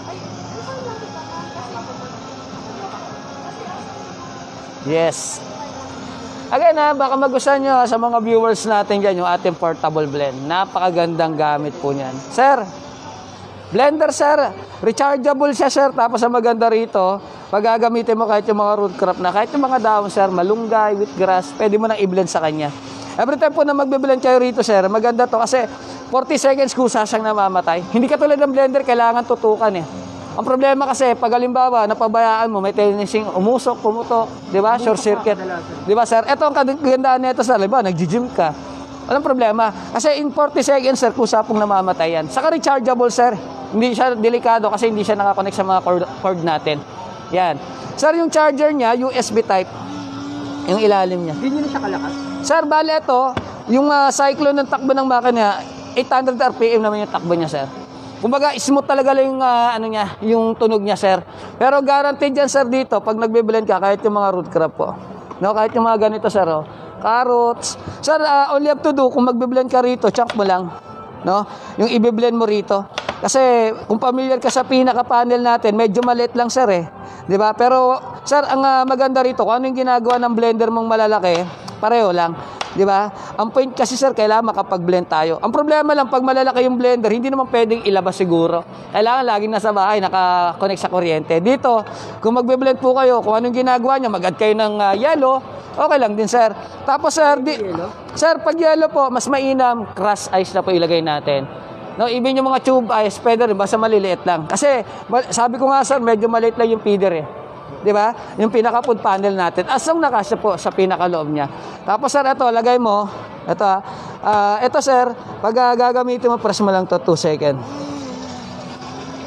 Yes. Again baka magustuhan nyo sa mga viewers natin dyan, yung ating portable blend. Napakagandang gamit po niyan. Sir, blender sir, rechargeable siya sir. Tapos ang maganda rito, pag gagamitin mo kahit yung mga root crop na, kahit yung mga dahon sir, malunggay, wheatgrass, pwede mo nang i-blend sa kanya. Every time po na magbe-blend kayo rito sir, maganda to kasi 40 seconds kusa siyang namamatay. Hindi katulad ng blender, kailangan tutukan eh. Ang problema kasi, pag halimbawa, napabayaan mo, may tendency umusok, pumutok, di ba? Short circuit. Di ba sir? Ito ang kagandaan nito sir, di ba? Nag-gym ka. Walang problema. Kasi in 40 seconds sir, kusa pong namamatay yan. Saka rechargeable sir. Hindi siya delikado kasi hindi siya nakakonect sa mga cord natin. Yan. Sir, yung charger niya, USB type. Yung ilalim niya. Hindi nyo siya kalakas. Sir, bale ito, yung cyclone ng takbo ng makina, 800 RPM naman yung takbo niya, sir. Kumbaga, smooth talaga lang yung, yung tunog niya, sir. Pero guaranteed yan, sir, dito, pag nagbe-blend ka, kahit yung mga root crop po. No, kahit yung mga ganito, sir, oh. Carrots. Sir, all you have to do, kung magbe-blend ka rito, chunk mo lang. No? Yung i-blend mo rito. Kasi, kung familiar ka sa pinaka-panel natin, medyo maliit lang, sir, eh. Di ba? Pero, sir, ang maganda rito, kung ano yung ginagawa ng blender mong malalaki, pareho lang. Di ba? Ang point kasi sir, kailangan makapag-blend tayo. Ang problema lang, pag malalaki yung blender, hindi naman pwedeng ilabas siguro. Kailangan laging nasa bahay, naka-connect sa kuryente. Dito, kung magbe-blend po kayo, kung anong ginagawa nyo, mag-add kayo ng yellow, okay lang din sir. Tapos sir, sir, pag yellow po, mas mainam, crush ice na po ilagay natin. No, even yung mga tube ice, pwede rin, basta maliliit lang. Kasi, sabi ko nga sir, medyo maliit lang yung feeder eh. Di ba? Yung pinaka-food panel natin. Asang nakasya po sa pinaka-loob niya. Tapos sir, ito, lagay mo. Ito, ito sir, pag gagamitin mo, press mo lang to 2 seconds.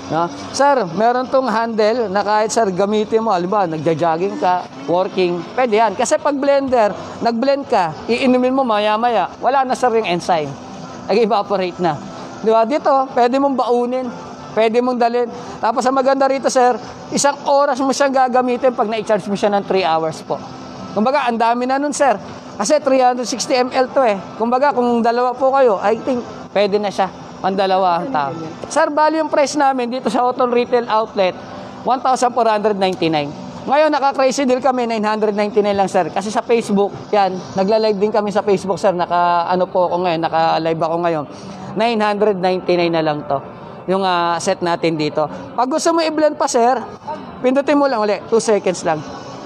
No? Sir, meron tong handle na kahit sir gamitin mo, halimbawa nagja-jogging ka, working, pwede yan. Kasi pag blender, nag-blend ka, iinumin mo maya-maya, wala na sir yung enzyme. Nag-evaporate na. Di ba? Dito, pwede mong baunin, pwede mong dalhin. Tapos ang maganda rito sir, 1 oras mo siyang gagamitin pag na-charge mo siya ng 3 hours po. Kumbaga, ang dami na nun sir. Kasi 360 ml to eh. Kumbaga, kung dalawa po kayo, I think pwede na siya. Pandalawa ang tao. Sir, bali yung price namin dito sa Hoton Retail Outlet, 1,499. Ngayon, naka-crazy deal kami, 999 lang sir. Kasi sa Facebook, yan, nagla-live din kami sa Facebook sir. Naka-ano po ako ngayon, naka-live ako ngayon. 999 na lang to. Yung set natin dito. Pag gusto mo i-blend pa sir, pindutin mo lang ulit, 2 seconds lang.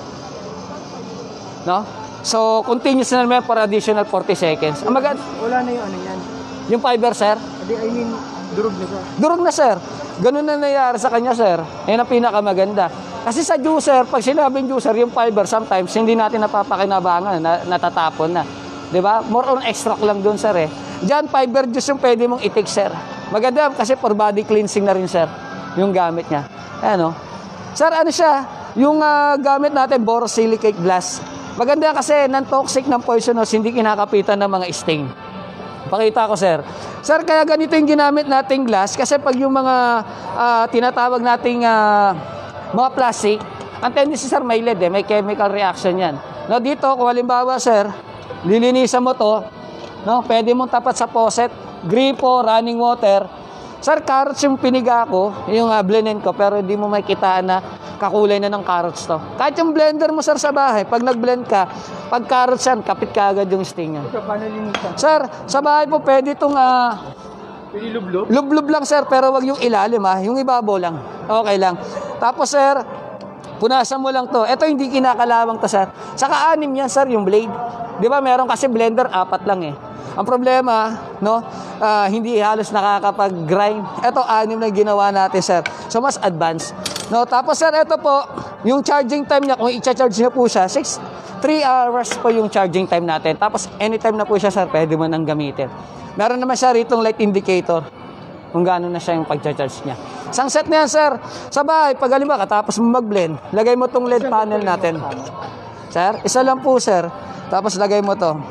No? So, continuous na naman for additional 40 seconds. Ang maganda, Wala na yung ano yan. yung fiber sir, I mean, durog na siya. durog na sir. Ganun na nangyayari sa kanya sir. Yan ang pinakamaganda. Kasi sa juicer, pag sinabing juicer, yung fiber sometimes hindi natin napapakinabangan, natatapon na. 'Di ba? More on extract lang doon sir eh. Diyan fiber juice yung pwede mong itik sir. Maganda kasi for body cleansing na rin sir yung gamit niya. Ayan o. Sir, ano siya? Yung gamit natin, borosilicate glass. Maganda kasi non-toxic, non-poisonous, hindi kinakapitan ng mga stain. Pakita ko sir. Sir, kaya ganito yung ginamit nating glass kasi pag yung mga tinatawag nating mga plastic, ang tendency sir may lead may chemical reaction yan. No, dito kung halimbawa sir, lilinisan mo to, no, pwede mong tapat sa faucet, gripo, running water. Sir, carrots yung piniga ko, yung blendin ko, pero hindi mo makikitaan na kakulay na ng carrots to. Kahit yung blender mo sir sa bahay, pag nag-blend ka, pag carrots yan, kapit ka agad yung sting yan. Paano linisan? Sir, sa bahay po pwede itong Pinilublob? lublob lang sir, pero wag yung ilalim yung ibabaw lang. Okay lang. Tapos sir, punasan mo lang to. Ito hindi kinakalawang to sir. Saka 6 yan sir, yung blade. Di ba meron kasi blender, 4 lang eh. Ang problema, no, hindi halos nakakapag-grind. Ito 6 na ginawa natin sir. So mas advanced. No, tapos sir, ito po, yung charging time niya, kung i-charge niyo po siya, 3 hours po yung charging time natin. Tapos anytime na po siya sir, pwede mo nang gamitin. Meron naman siya rito light indicator kung gaano na siya yung pag-charge niya. Isang set na yan sir. Sa bahay, pag halimbawa katapos mo mag-blend, lagay mo tong LED panel natin. Sir, isa lang po sir. Tapos lagay mo to.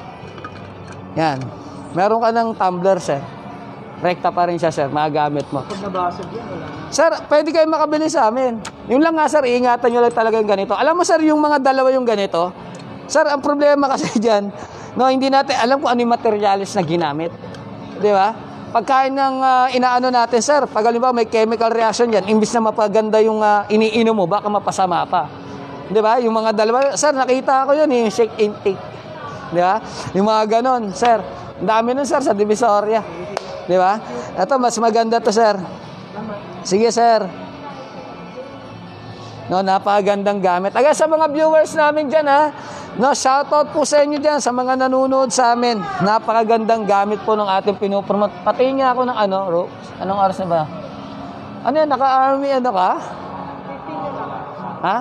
Yan. Meron ka ng tumbler sir. Rekta pa rin siya sir, magagamit mo. Pag nabasag yan, wala na. Sir, pwede kayo makabili sa amin. Yun lang nga sir, iingatan nyo lang talaga yung ganito. Alam mo sir, yung mga dalawa yung ganito. Sir, ang problema kasi dyan, no, hindi natin alam kung ano yung materials na ginamit. Di ba? Pagkain ng inaano natin sir, pag halimbawa may chemical reaction yan, imbis na mapaganda yung iniinom mo, baka mapasama pa. Di ba? Yung mga dalawa, sir, nakita ko yun, yung shake intake. Di ba? Yung mga ganon, sir. Ang dami nun sir sa Divisoria. Di ba? Ito, mas maganda to sir. Sige sir. No, napakagandang gamit. Aga sa mga viewers namin dyan no, shoutout po sa inyo dyan sa mga nanonood sa amin. Napakagandang gamit po ng ating pinupromote. Pati nga ako ng anong oras na ba? Ano yan, naka-army ano ka? Ha?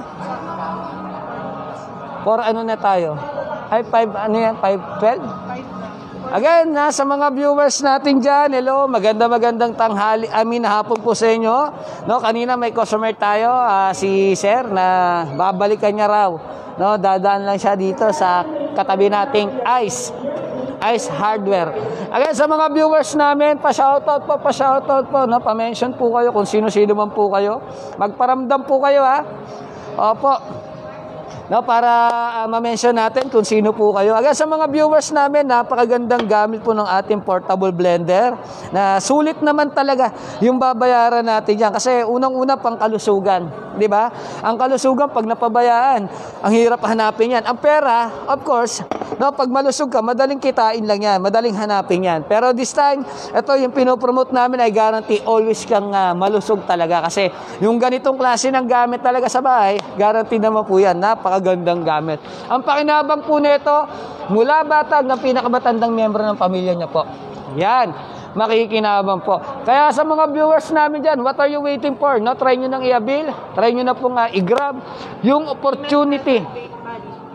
For ano na tayo? Ay, 5, ano yan? 512? Again, sa mga viewers natin dyan, hello, magandang tanghali, hapon po sa inyo. No, kanina may customer tayo, si Sir, na babalikan niya raw. No, dadaan lang siya dito sa katabi nating Ice Hardware. Again, sa mga viewers namin, pa-shoutout po, no, pa-mention po kayo kung sino-sino man po kayo. Magparamdam po kayo, Opo. No, para ma-mention natin kung sino po kayo. Again, sa mga viewers namin, napakagandang gamit po ng ating portable blender na sulit naman talaga yung babayaran natin yan. Kasi unang-una pang kalusugan, di ba? Ang kalusugan pag napabayaan, ang hirap hanapin yan. Ang pera, of course, no, pag malusog ka, madaling kitain lang yan, madaling hanapin yan. Pero this time, ito yung pinopromote namin ay guarantee always kang malusog talaga. Kasi yung ganitong klase ng gamit talaga sa bahay, guarantee naman po yan. Napakagandang gamit. Ang pakinabang po nito, mula batag ng pinakamatandang miyembro ng pamilya niya po. Yan, makikinabang po. Kaya sa mga viewers namin dyan, what are you waiting for? No, try nyo nang i-avail, try nyo na pong i-grab yung opportunity.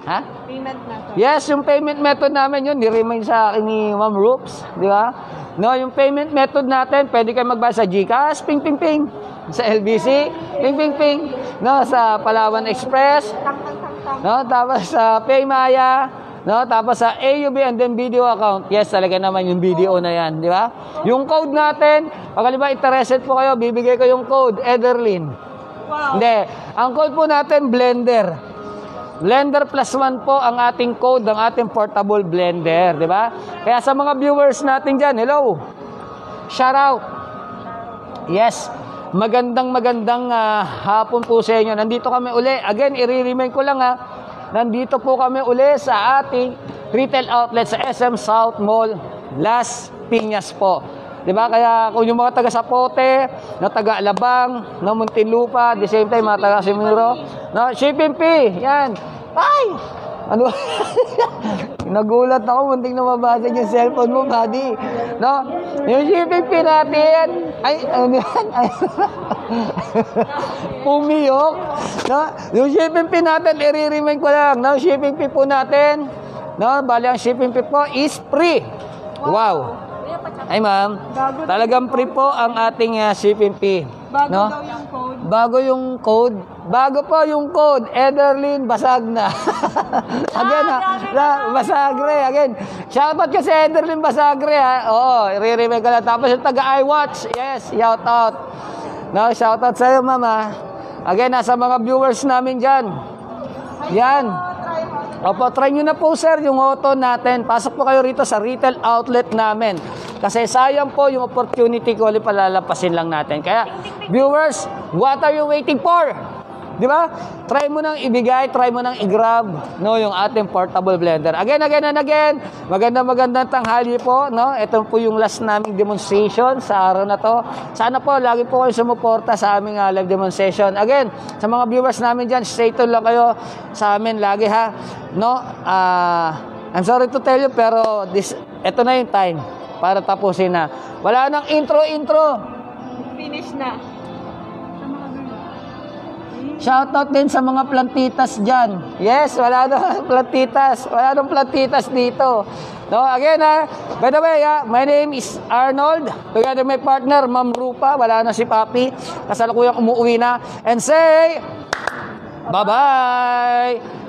Ha? Payment method. Yes, yung payment method namin yun, ni-remind sa akin ni Ma'am Roops, di ba? No, yung payment method natin, pwede kayo magbayad sa GCash, ping ping ping. Sa LBC, ping ping ping. No, sa Palawan Express, Tang, tang, tang, tang. no, tapos sa Paymaya, no, tapos sa AUB and then video account. Yes, talaga naman yung video na yan, di ba? Yung code natin, pag halimbawa interested po kayo, bibigay ko yung code, Ederlin. Wow. Hindi, ang code po natin, Blender. Blender +1 po ang ating code, ang ating portable blender, di ba? Kaya sa mga viewers natin dyan, hello, shout out. Yes, magandang hapon po sa inyo. Nandito kami uli. Again, i-remind ko lang nandito po kami uli sa ating retail outlet sa SM South Mall, Las Piñas po. Diba? Kaya kung yung mga taga Sapote, na taga Alabang, na Muntinlupa, the same time mga taga Simuro, na Shipping P, yan. Ay! Ano? Nagulat ako, munting na mabasa yung cellphone mo, buddy. No? Yung shipping fee natin, ay, ano yan? Ay, pumiyok. No? Yung shipping fee natin, i-remind ko lang. No? Shipping fee po natin, no? Bali ang shipping fee po is free. Wow. Ay ma'am, talagang free po ang ating shipping fee. Bago No? daw yung code. Bago yung code. Bago po yung code. Ederlin, basag na. Again basagre. Again. Shoutout kasi Ederlin Basagre ha. Oo, i-remind ko lang. Tapos yung taga iWatch. Yes, shoutout. No, shoutout sa'yo mama. Again, nasa mga viewers namin dyan. Yan. Opo, try nyo na po sir yung auto natin. Pasok po kayo rito sa retail outlet namin. Kasi sayang po yung opportunity ko ulit palalampasin lang natin. Kaya, viewers, what are you waiting for? Di ba? Try mo nang ibigay, try mo nang i-grab, no, yung ating portable blender. Again and again, magandang tanghali po, no? Ito po yung last naming demonstration sa araw na to. Sana po, lagi po kayo sumuporta sa aming live demonstration. Again, sa mga viewers namin dyan, stay tuned lang kayo sa amin lagi ha. No? I'm sorry to tell you, pero ito na yung time para tapusin na. Wala nang intro. Finish na. Shoutout din sa mga plantitas dyan. Yes, wala nang plantitas. Wala nang plantitas dito. No, again by the way my name is Arnold. Together my partner, Ma'am Rupa. Wala na si Papi. Kasalukuyang umuwi na. And say, bye-bye!